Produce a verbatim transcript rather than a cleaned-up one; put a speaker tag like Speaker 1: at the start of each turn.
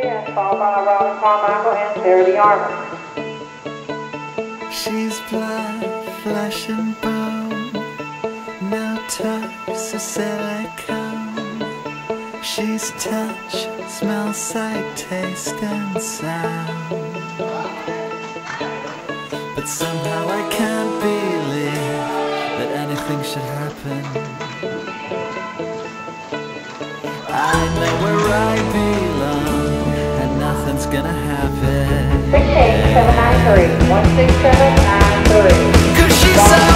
Speaker 1: Yes, followed by Robin Carmichael and Sarah the Armor.
Speaker 2: She's blood, flesh and bone, no touch of silicone. She's touch, smell, sight, taste and sound. But somehow I can't believe that anything should happen. I know where I belong, and nothing's gonna happen.
Speaker 1: six eight seven nine three, one six seven nine three.
Speaker 2: 'Cause she's so